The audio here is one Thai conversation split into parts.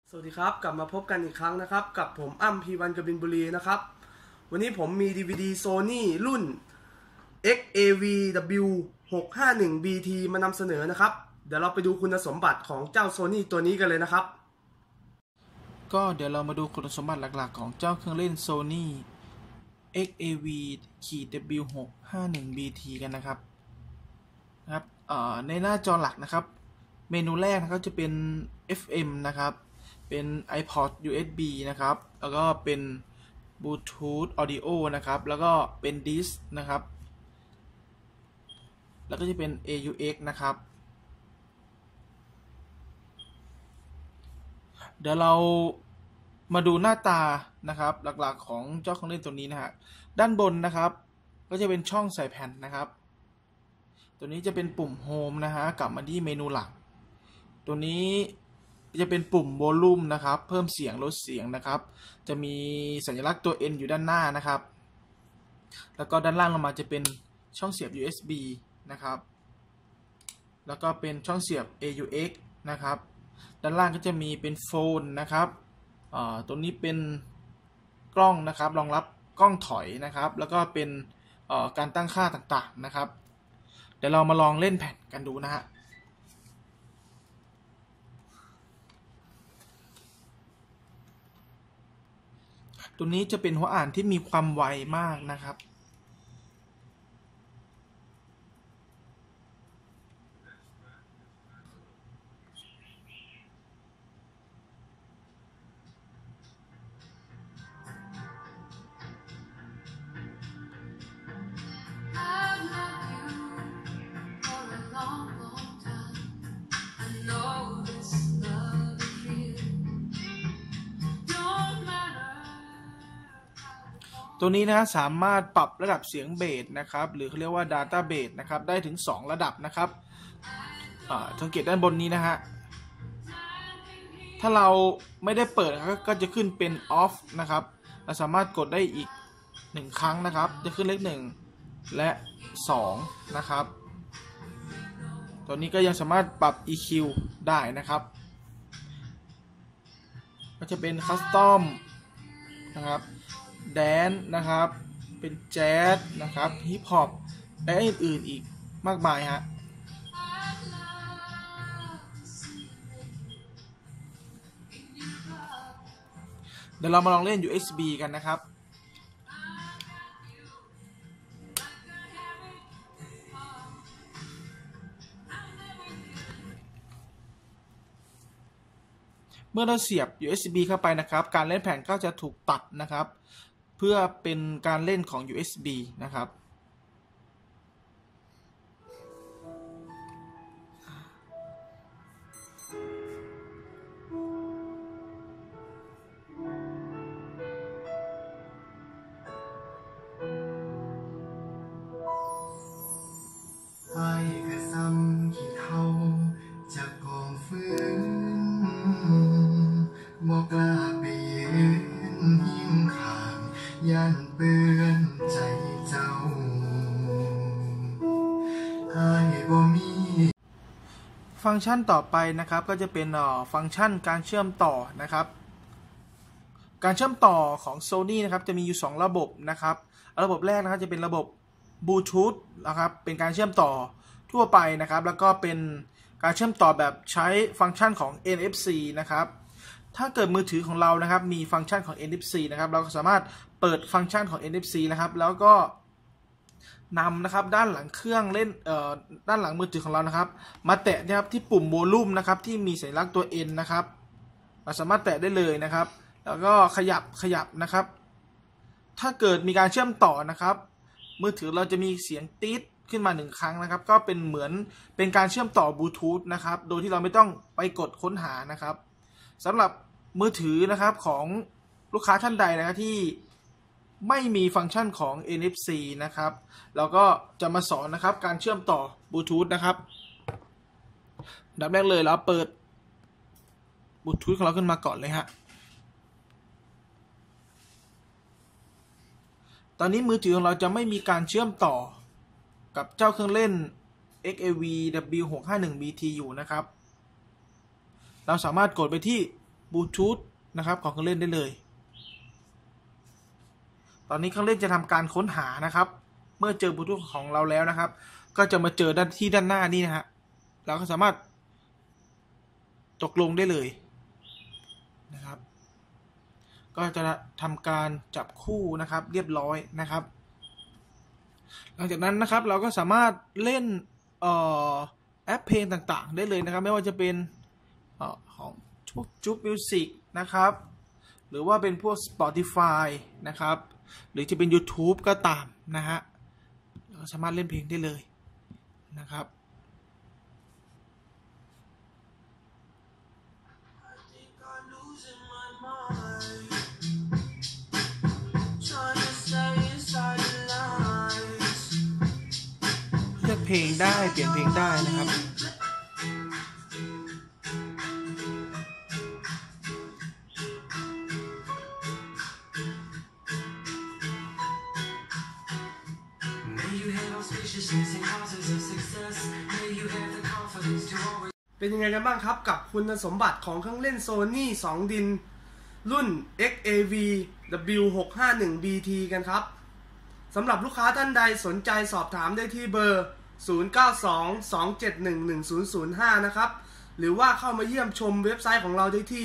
สวัสดีครับกลับมาพบกันอีกครั้งนะครับกับผมอ้ำพีวันกบินบุรีนะครับวันนี้ผมมี DVD Sony รุ่น XAVW651BT มานำเสนอนะครับเดี๋ยวเราไปดูคุณสมบัติของเจ้า Sony ตัวนี้กันเลยนะครับก็เดี๋ยวเรามาดูคุณสมบัติหลักๆของเจ้าเครื่องเล่น Sony XAV-W651BT กันนะครับในหน้าจอหลักนะครับเมนูแรกนะครับจะเป็น FM นะครับเป็น iPod USB นะครับแล้วก็เป็น Bluetooth Audio นะครับแล้วก็เป็น Disk นะครับแล้วก็จะเป็น AUX นะครับเดี๋ยวเรามาดูหน้าตานะครับหลักๆของเจ้าเครื่องเล่นตัวนี้นะฮะด้านบนนะครับก็จะเป็นช่องใส่แผ่นนะครับตัวนี้จะเป็นปุ่มโฮมนะฮะกลับมาที่เมนูหลักตัวนี้จะเป็นปุ่มโวลูมนะครับเพิ่มเสียงลดเสียงนะครับจะมีสัญลักษณ์ตัว N อยู่ด้านหน้านะครับแล้วก็ด้านล่างลงมาจะเป็นช่องเสียบ USB นะครับแล้วก็เป็นช่องเสียบ AUX นะครับด้านล่างก็จะมีเป็นโฟนนะครับตัวนี้เป็นกล้องนะครับรองรับกล้องถอยนะครับแล้วก็เป็นการตั้งค่าต่างๆนะครับเดี๋ยวเรามาลองเล่นแผ่นกันดูนะฮะตัวนี้จะเป็นหัวอ่านที่มีความไวมากนะครับตัวนี้นะสามารถปรับระดับเสียงเบสนะครับหรือเขาเรียกว่า Data Bass นะครับได้ถึง2ระดับนะครับสังเกตด้านบนนี้นะฮะถ้าเราไม่ได้เปิดก็จะขึ้นเป็น off นะครับเราสามารถกดได้อีก1ครั้งนะครับจะขึ้นเลข1และ2นะครับตัวนี้ก็ยังสามารถปรับ EQ ได้นะครับก็จะเป็น Custom นะครับแดนนะครับเป็นแจ๊สนะครับฮิปฮอปและอื่นๆอีกมากมายฮะเดี๋ยวเรามาลองเล่น USB กันนะครับเมื่อเราเสียบ USB เข้าไปนะครับการเล่นแผ่นก็จะถูกตัดนะครับเพื่อเป็นการเล่นของ USB นะครับจากกองฟืนบอกกล้าไปยืนหิ้งข้างย่านเปื้อนใจเจ้าให้บ่มีฟังก์ชันต่อไปนะครับก็จะเป็นฟังก์ชันการเชื่อมต่อนะครับการเชื่อมต่อของ Sony นะครับจะมีอยู่2ระบบนะครับระบบแรกนะครับจะเป็นระบบบลูทูธนะครับเป็นการเชื่อมต่อทั่วไปนะครับแล้วก็เป็นการเชื่อมต่อแบบใช้ฟังก์ชันของ NFC นะครับถ้าเกิดมือถือของเรานะครับมีฟังก์ชันของ NFC นะครับเราก็สามารถเปิดฟังก์ชันของ NFC นะครับแล้วก็นำนะครับด้านหลังเครื่องเล่นด้านหลังมือถือของเรานะครับมาแตะนะครับที่ปุ่มโวลูมนะครับที่มีสัญลักษณ์ตัว N นะครับเราสามารถแตะได้เลยนะครับแล้วก็ขยับนะครับถ้าเกิดมีการเชื่อมต่อนะครับมือถือเราจะมีเสียงตี๊ดขึ้นมา1ครั้งนะครับก็เป็นเหมือนเป็นการเชื่อมต่อบลูทูธนะครับโดยที่เราไม่ต้องไปกดค้นหานะครับสำหรับมือถือนะครับของลูกค้าท่านใดนะครับที่ไม่มีฟังก์ชันของ NFC นะครับเราก็จะมาสอนนะครับการเชื่อมต่อบลูทูธนะครับอันดับแรกเลยเราเปิดบลูทูธของเราขึ้นมาก่อนเลยฮะตอนนี้มือถือของเราจะไม่มีการเชื่อมต่อกับเจ้าเครื่องเล่น XAV-W651BT อยู่นะครับเราสามารถกดไปที่บลูทูธนะครับของเครื่องเล่นได้เลยตอนนี้เครื่องเล่นจะทำการค้นหานะครับเมื่อเจอบลูทูธของเราแล้วนะครับก็จะมาเจอด้านหน้านี่นะฮะเราก็สามารถตกลงได้เลยนะครับก็จะทำการจับคู่นะครับเรียบร้อยนะครับหลังจากนั้นนะครับเราก็สามารถเล่นแอปเพลงต่างๆได้เลยนะครับไม่ว่าจะเป็นของจุ๊บมิวสิกนะครับหรือว่าเป็นพวก Spotify นะครับหรือจะเป็น YouTube ก็ตามนะฮะเราสามารถเล่นเพลงได้เลยนะครับเลือกเพลงได้เปลี่ยนเพลงได้นะครับเป็นยังไงกันบ้างครับกับคุณสมบัติของเครื่องเล่น Sony 2 ดินรุ่น XAV W651BT กันครับสำหรับลูกค้าท่านใดสนใจสอบถามได้ที่เบอร์ 0922711005 นะครับหรือว่าเข้ามาเยี่ยมชมเว็บไซต์ของเราได้ที่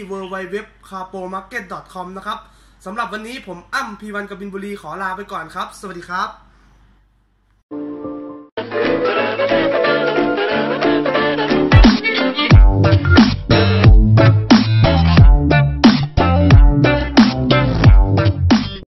www.carpomarket.com นะครับสำหรับวันนี้ผมอ้ำพีวันกบินบุรีขอลาไปก่อนครับสวัสดีครับ